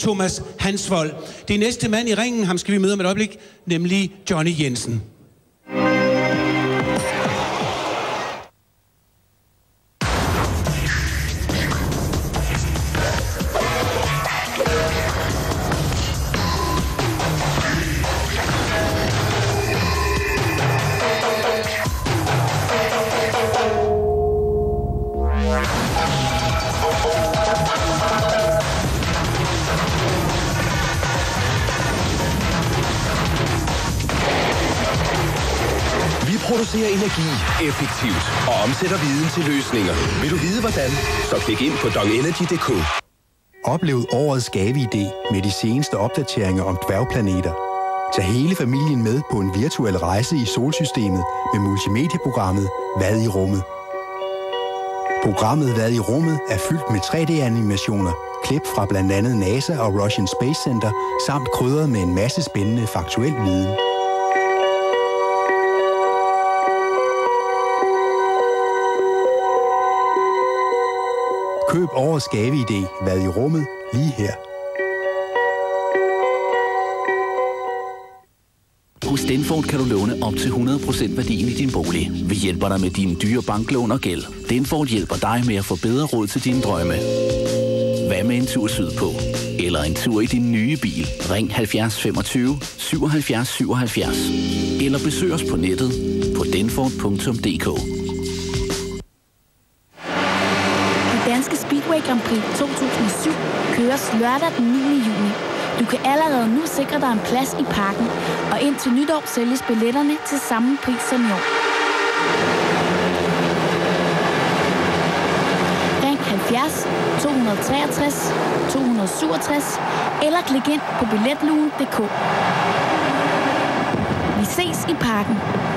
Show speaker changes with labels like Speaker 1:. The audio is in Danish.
Speaker 1: Thomas Hansvold. Det næste mand i ringen, ham skal vi møde om et øjeblik, nemlig Johnny Jensen.
Speaker 2: Producerer energi effektivt og omsætter viden til løsninger. Vil du vide hvordan? Så klik ind på dongenergy.dk.
Speaker 3: Oplev årets gaveidé med de seneste opdateringer om dværgplaneter. Tag hele familien med på en virtuel rejse i solsystemet med multimedieprogrammet Hvad i rummet. Programmet Hvad i rummet er fyldt med 3D-animationer, klip fra blandt andet NASA og Russian Space Center, samt krydret med en masse spændende faktuel viden. Køb årets gaveidé Hvad i rummet lige her.
Speaker 4: Hos Denford kan du låne op til 100% værdien i din bolig. Vi hjælper dig med dine dyre banklån og gæld. Denford hjælper dig med at få bedre råd til dine drømme. Hvad med en tur sydpå? Eller en tur i din nye bil? Ring 70 25 77 77. Eller besøg os på nettet på denford.dk.
Speaker 5: Danske Speedway Grand Prix 2007 køres lørdag den 9. juni. Du kan allerede nu sikre dig en plads i parken, og indtil nytår sælges billetterne til samme pris som i år. Ring 70 263 267 eller klik ind på billetlugen.dk. Vi ses i parken.